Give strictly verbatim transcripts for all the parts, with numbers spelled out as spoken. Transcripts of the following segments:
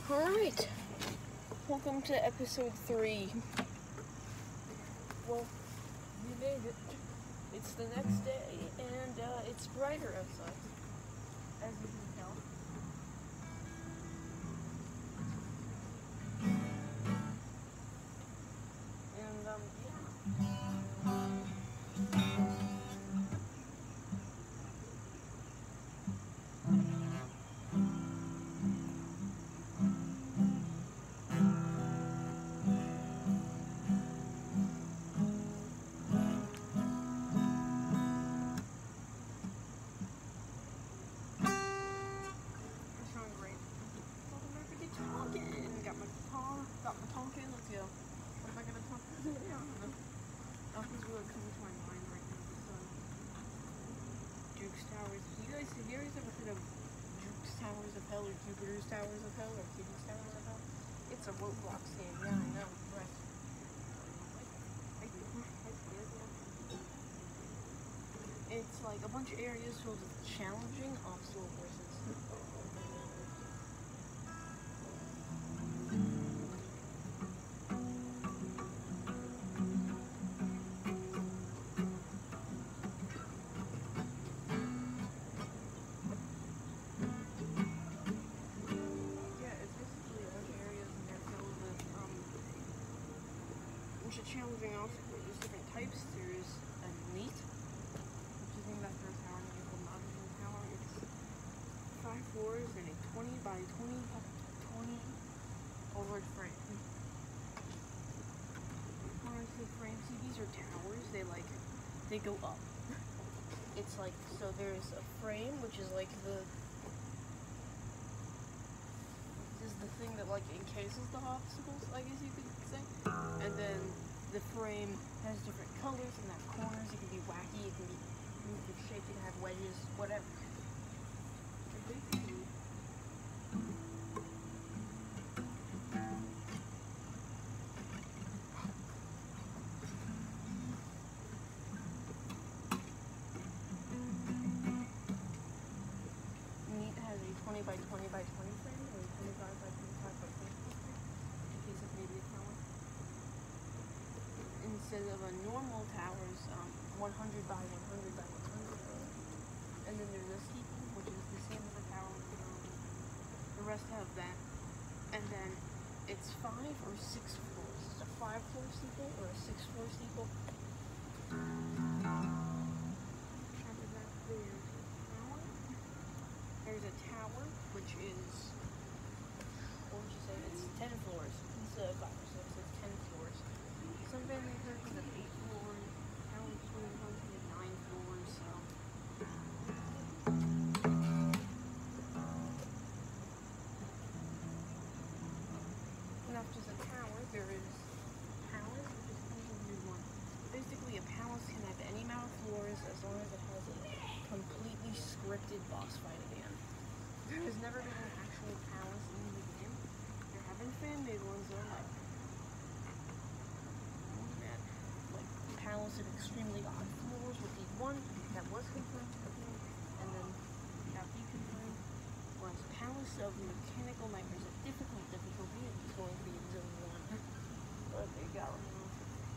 Alright, welcome to episode three. Well, we made it. It's the next day, and uh, it's brighter outside, as you can tell. And, um, yeah. Got my guitar, got my Tonkin, let's go. What am I gonna talk about today? I don't know. Nothing's really coming to my mind right now. So, Duke's Towers. You guys, have you guys ever heard of Duke's Towers of Hell or Jupiter's Towers of Hell or Kitty's Towers of Hell? It's a Roblox game, yeah, I know, right. It's like a bunch of areas filled with challenging obstacle courses. Challenging obstacles. There's different types. There's a neat, which is named after a tower named called Mountain Tower. It's five floors and a twenty by twenty by twenty over frame. Corners of the frame. See, these are towers. They like they go up. It's like so. There's a frame, which is like the is the thing that like encases the obstacles, I guess you could say, and then the frame has different colors and have corners. It can be wacky, it can be moved shape, it can have wedges, whatever. Neat has a twenty by twenty by twenty frame, or a twenty-five by twenty-five by twenty-five frame, in case of maybe a tower. Instead of a normal tower's um, one hundred by one hundred by one hundred. And then there's a steeple, which is the same as a tower. The rest have that. And then it's five or six floors. It's a five floor steeple or a six floor steeple. There's a tower, which is, what would you say? It's ten floors instead of five or six. It's ten floors. Some family versions have eight floors, town between one and nine floors, so. And after the tower, there is palace, which is kind of a new one. Basically, a palace can have any amount of floors as long as it has a completely scripted boss fight at the end. There has never been an actual palace in the game. There have been fan-made ones though, like palace of extremely odd floors with the one that was confirmed to be, and then got deconfirmed, was Palace of Mechanical Nightmares. A difficult difficulty is going to be in zone one. But they got removed.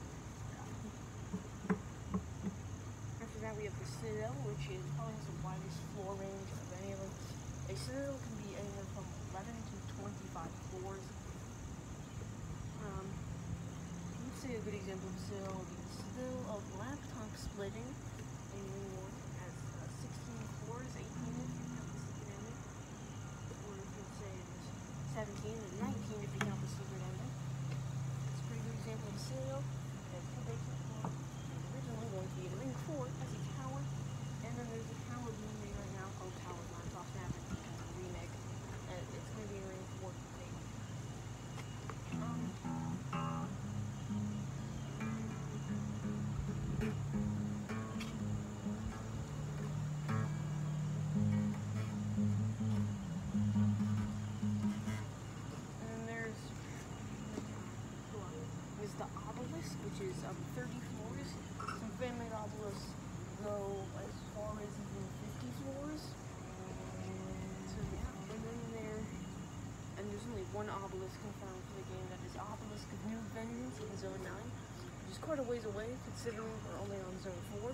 After that we have the Citadel, which is probably has the widest floor range of any of them. A Citadel can be anywhere from eleven to twenty-five floors. Um, let's say a good example of the Citadel would be Citadel of Laptop Splitting in New York. It has uh, sixteen floors, eighteen if you count the secret ending. Or if you'd say it's seventeen and nineteen if you count the secret ending. It's a pretty good example of the Citadel. It has two basement floors. It's originally going to be a ring fort as a tower. And then there's a tower being made right now called Tower Lines off Maverick, kind of a remake. And it's going to be a ring fort. Um, the obelisk, which is um, thirty floors. Some fan-made obelisks go as far as even fifty floors. So yeah, and then there, and there's only one obelisk confirmed for the game. That is Obelisk of New Vengeance in Zone nine, which is quite a ways away, considering we're only on Zone four.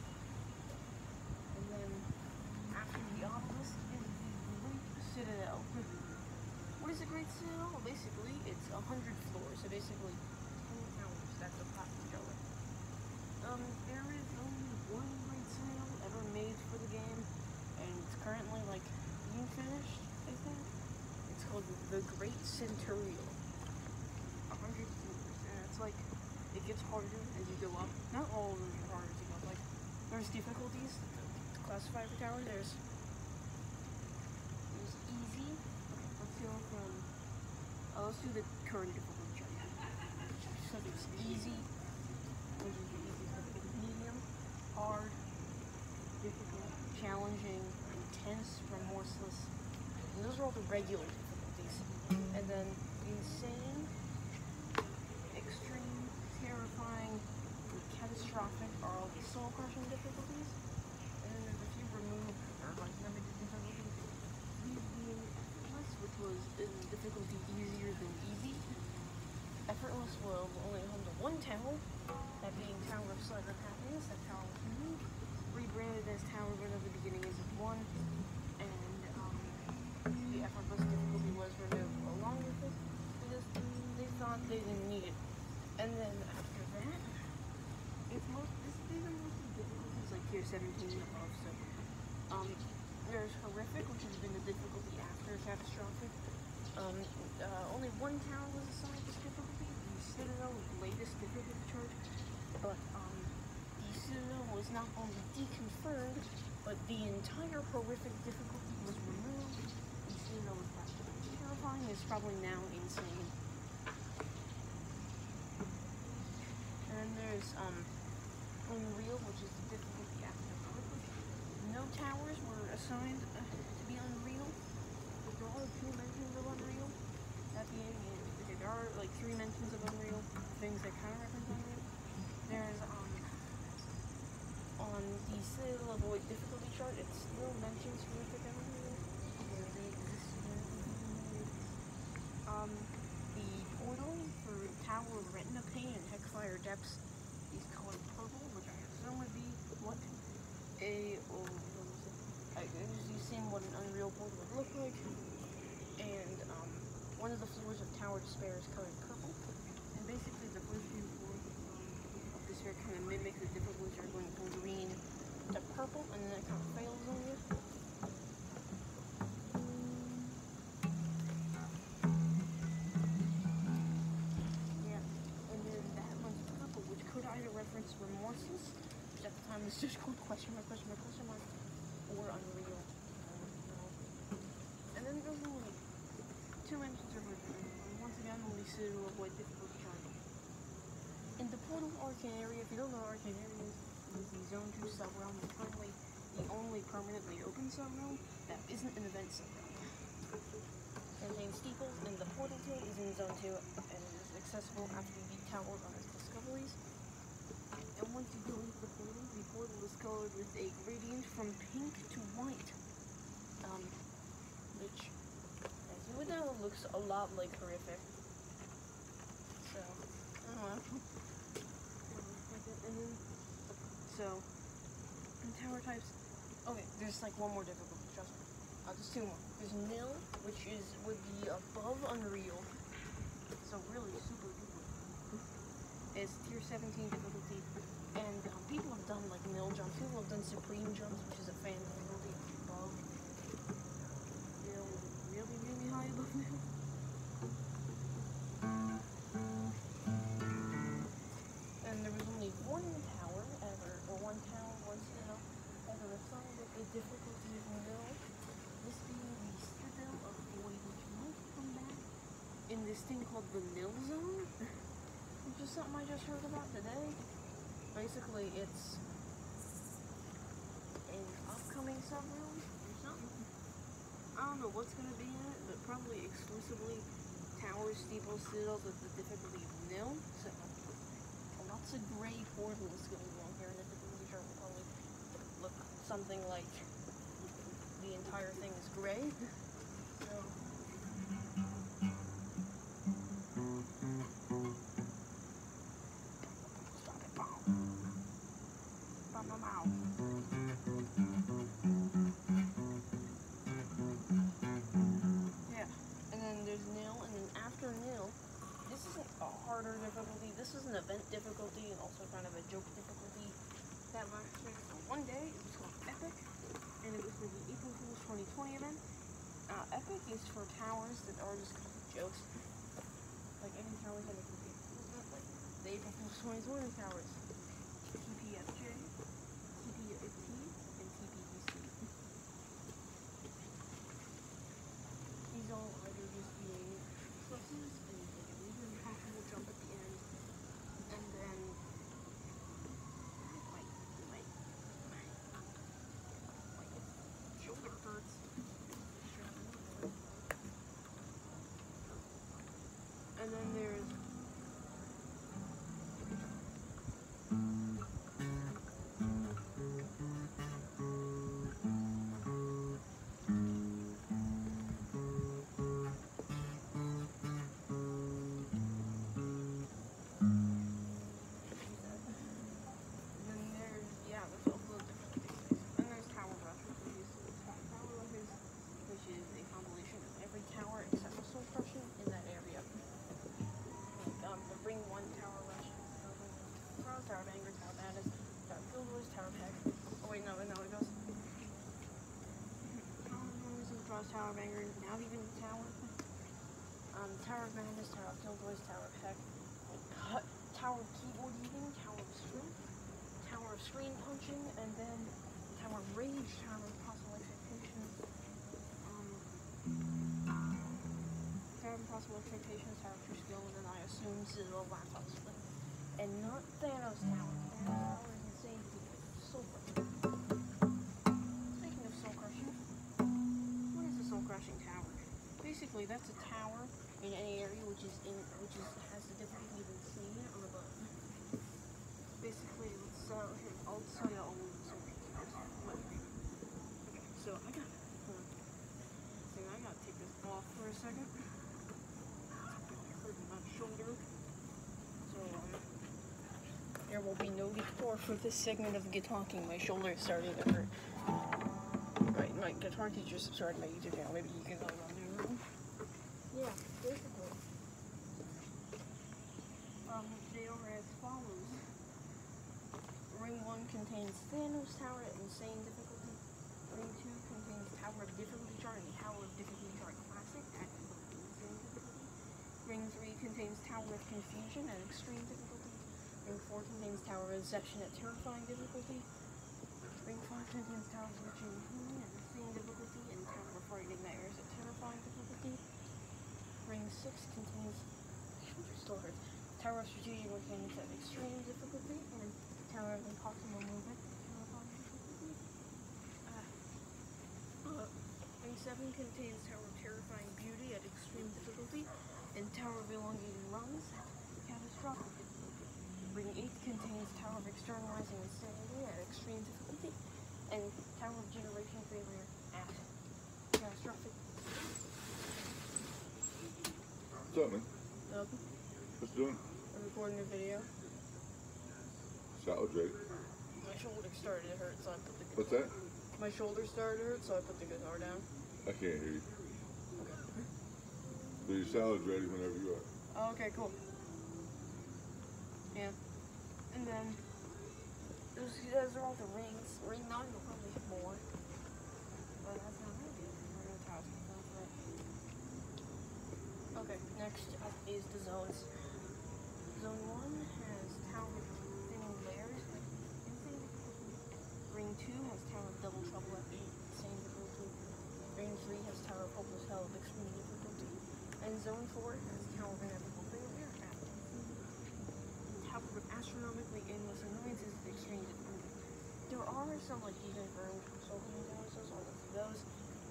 And then, after the obelisk is the Great Citadel. What is a Great Citadel? Well, basically, it's a hundred floors, so basically, ten towers stacked up top of each other. Um, there is only one Great Citadel ever made for the game, and it's currently, like, being finished, I think. It's called the Great Centurial. A hundred floors, and it's like, it gets harder as you go up. Not all of them get harder as you go up. Like, there's difficulties to classify every tower. There's, there's easy. Okay, let's go from, uh, let's do the current difficulty chart. So there's easy, which is the easiest difficulty, medium, hard, difficult, challenging, intense, remorseless. And those are all the regular difficulties. And then insane, extreme, terrifying, and catastrophic are all the soul crushing difficulties. And then there's a few removed or like limited difficulties. These being effortless, which was in difficulty easier than easy. Effortless will only hold to one tower, that being Tower of Slight of Happiness. That tower was removed, rebranded as Tower of Another Beginning as one, and um, the effortless difficulty was removed along with it because they thought they didn't need it. And then after that, it's most this these are mostly difficulties like tier seventeen and above. So um, there's horrific, which has been the difficulty after catastrophic. Um, uh, only one tower was assigned this difficulty, the Citadel with the latest difficulty chart, but um, the Citadel was not only deconfirmed, but the entire horrific difficulty was removed. The Citadel was back to terrifying, is probably now insane. And then there's um, Unreal, which is the difficulty after horrific. No towers were assigned uh, to be Unreal. There are two mentions of Unreal. That being, okay, there are like three mentions of Unreal, things that kind of reference Unreal. There's, um, on the Citadel of Void difficulty chart, it still mentions horrific and Unreal. Where they exist in Um, the portal for Tower of Retina Pain and Hexfire Depths is colored purple, which I assume would be what a, oh, what was it? I, you've seen what an Unreal portal would look like. And um, one of the floors of Tower Despair is colored purple. And basically the first few floors um, of Despair kind of mimic the difficulties are going from green to purple, and then it kind of fails on you. Yeah, and then that one's purple, which could either reference Remorseless, which at the time was just called question mark, question mark, question mark, or Unreal. And then there's only two mentions of Return. Once again, only Citadel of Void difficulty chart. In the Portal Arcane area, if you don't know what Arcane area is, is the Zone two subrealm, and currently the only permanently open subrealm that isn't an event subrealm. Contains steeples, and the Portal Tool is in Zone two, and it is accessible after you beat Tower on its discoveries. And once you go into the portal, the portal is colored with a gradient from pink to white. Um, which, as you would know, looks a lot like horrific. So, I don't know. And then, so, in tower types, okay, there's like one more difficulty, trust me. Uh, there's two more. There's Nil, which is would be above Unreal. So really super duper. It's tier seventeen difficulty, and um, people have done like Nil jumps. People have done Supreme jumps, which is a fan difficulty above. Really, really high above Nil. And there was only one tower ever, or one tower, one citadel ever assigned with a difficulty of Nil. This being the Citadel of Void, which might come back in this thing called the Nil Zone, which is something I just heard about today. Basically, it's an upcoming subrealm or something. I don't know what's going to be in it, but probably exclusively towers, steeples, citadels with the difficulty of Nil. So, lots of gray portals going on here, and the difficulty chart will probably look something like the entire thing is gray. So, harder difficulty. This is an event difficulty and also kind of a joke difficulty. That last week, so one day it was called Epic, and it was for the April Fool's twenty twenty event. Uh, Epic is for towers that are just complete jokes. Like any towers that are complete jokes, like the April Fool's twenty twenty towers. T P F J, T P F T, and T P E C. These all either just being pluses and like a really impossible jump at the end, and then like like my shoulder hurts. And then there's Tower of Anger, Tower of Madness, Tower of Killjoys, Tower of Heck. Oh wait, no, no, it goes. Draws Tower of Anger, now even Tower. Um, Tower of Madness, Tower of Killjoys, Tower of Heck, Cut, Tower of Keyboard Eating, Tower of Strength, Tower of Screen Punching, and then Tower of Rage, Tower of Possible Expectations, um, Tower of Possible Expectations, Tower of True Skill, and then I assume Zero Laptop Split. And not Thanos Tower. Thanos Tower is insane because it's soul crushing. Speaking of soul crushing, what is a soul crushing tower? Basically, that's a tower in any area which is in which is has the difficulty of insane on the button. Basically, let's uh, here, I'll tell you all the soul crushing towers. Okay, so I got hold on. So I gotta take this off for a second. It's hurting my shoulder. So um. There will be no guitar for this segment of Guitar King. My shoulder is starting to hurt. My, my guitar teacher subscribed to my YouTube channel. Maybe you can go on there. Yeah, basically. Um, they are as follows. Ring one contains Thanos Tower at insane difficulty. Ring two contains Tower of Difficulty Chart and Tower of Difficulty Chart Classic at insane difficulty. Ring three contains Tower of Confusion at extreme difficulty. Ring four contains Tower of Inception at terrifying difficulty. Ring five contains Tower of Glitching at insane difficulty and Tower of Frightening Nightmares at terrifying difficulty. Ring six contains still hurts. Tower of Strategic Mechanics at extreme difficulty and Tower of Impossible Movement at terrifying difficulty. Uh, uh, ring seven contains Tower of Terrifying Beauty at extreme difficulty and Tower of Elongated Runs at catastrophic difficulty. Ring eight contains Tower of Externalizing Insanity at extreme difficulty, and Tower of Generation Failure at catastrophic. What's up, man? Um, What's you doing? I'm recording a video. Salad Drake. My shoulder started to hurt, so I put the What's that? My shoulder started to hurt, so I put the guitar down. I can't hear you. Okay. But your salad's ready whenever you are. Oh, okay, cool. Yeah. And then, those, those are all the rings. Ring nine will probably have more. But that's not really it. We're going to toss it. Right. Okay, next up is the zones. Zone one has Tower of Thinning Layers at insane difficulty. Ring two has Tower of Double Trouble at eight, insane difficulty. Ring three has Tower of Hopeless Hell at extreme difficulty. And Zone four has Tower of Inevitable Failure at Tower of Astronomically Endless Annoyances at extreme difficulty. There are some like deconfirmed soul cleaning towers, so I'll go through those.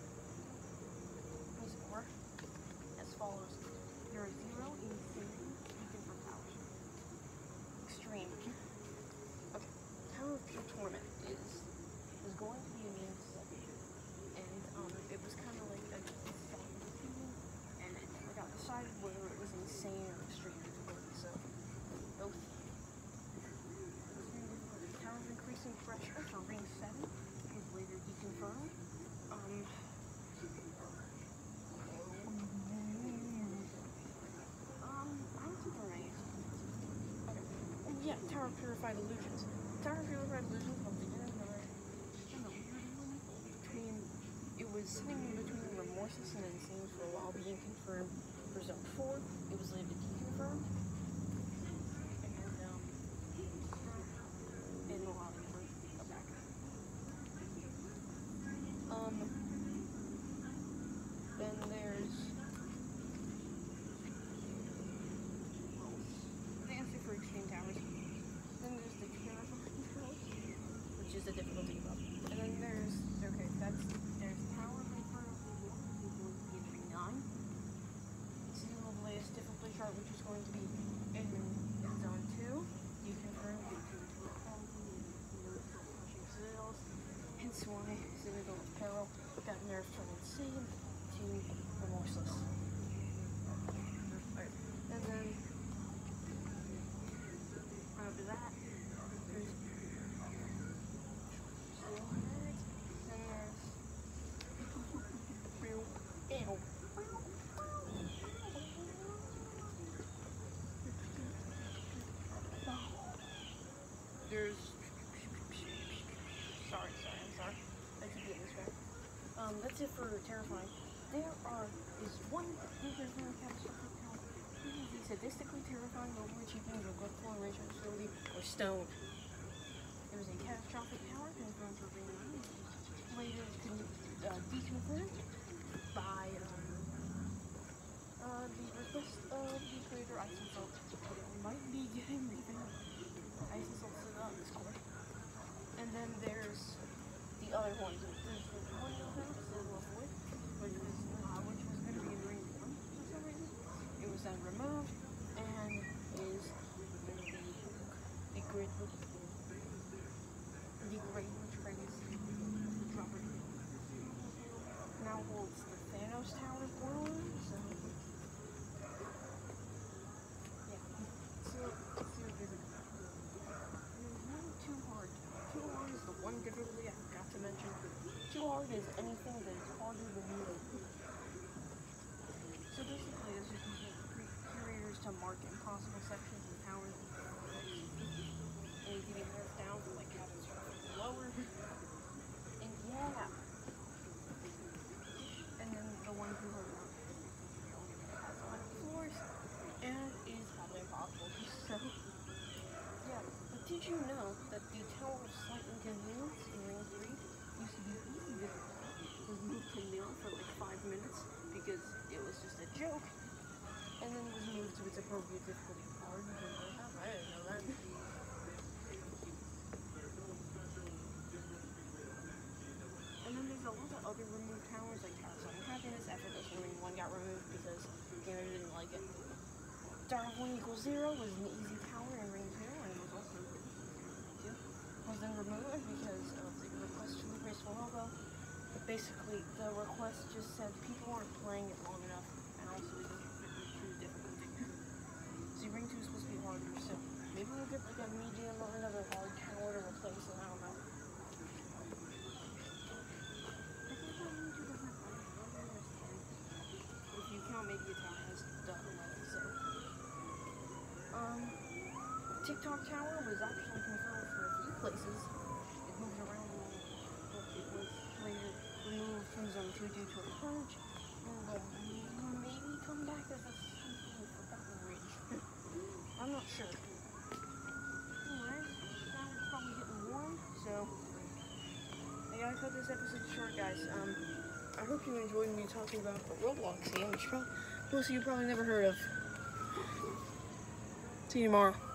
These four as follows. There are zero insane deconfirmed towers. Extreme. Okay. Tower of Pure Torment is was going to be a means section, and um it was kind of like a and it got decided whether it was insane or extreme difficulty. So both. Tower of Increasing Pressure for Ring seven was later deconfirmed. Um, Tower of Purified Illusions. Tower of Purified Illusions was again another kind of weird one between. It was sitting in between Remorseless and Insane for a while, being confirmed for Zone four. It was later deconfirmed. And, um, and a lot of them come back. Um, then there's the answer for Extreme Towers. Then there's the Terrifying Towers, which is the difficulty above. And then there's, okay, that's, there's Tower Reaper, which is going to be in nine. It's the latest difficulty chart, which is going to be in Zone two. You confirm due to crushing citadels. Hence why Citadel of Peril got nerfed from Insane to Remorseless. Right. And then after that, there's then there's Ew. There's sorry, sorry, I'm sorry. I keep getting this right. Um, that's it for Terrifying. There are is one terrifying catastrophic tower. This is the sadistically terrifying, overachieving, regretful, and racial facility, or Stone. It was a catastrophic tower confirmed for being later uh, deconfirmed by um, uh, the request of the creator Isonsalt. It might be getting revamped. Isonsalt set up Discord. And then there's the other ones. There's the one of them, Citadel of Void, which was uh, which was going to be in Ring One for some reason. It was then removed and is going to be the grid, the great which brings dropper. Now holds the Thanos Tower of Borderlands. So yeah, so let's see what this is about. There's not too hard. Too hard is the one difficulty I forgot to mention. Too hard is anything that is harder than you. So basically, this is using curators to mark impossible sections and towers and getting nerfed down from like catastrophic lower. And yeah. And then the one who heard about has on floors and is probably impossible. So yeah. But did you know that the Tower of Slight Inconvenience in Ring three used to be easy difficulty? It was moved to nil for like five minutes because it was just a joke. And then it was moved to its appropriate difficulty hard. I didn't know that. And then there's a lot of other removed towers like Tower of Happiness. Effortless in Ring one got removed because gamers didn't like it. Dark one equals zero was an easy tower in Ring two, and it was also easy in Ring two. Was then removed because of the request from the Graceful Hobo. Basically, the request just said people aren't playing it long enough, and also it doesn't fit Ring two's difficulty. See, Ring two is supposed to be harder, so maybe we'll get like a medium or another hard tower to replace it, I don't know. If you count, maybe a tower has done eleven, so. Um, TikTok Tower was actually confirmed for a few places. It moves around a lot, but it was later removed from Zone two due to a purge, and will maybe come back as a sequel for Forgotten Ridge. I'm not sure. Anyways, now it's probably getting warm, so I gotta cut this episode short, guys. Um, I hope you enjoyed me talking about a Roblox game, which probably, most of you probably never heard of. See you tomorrow.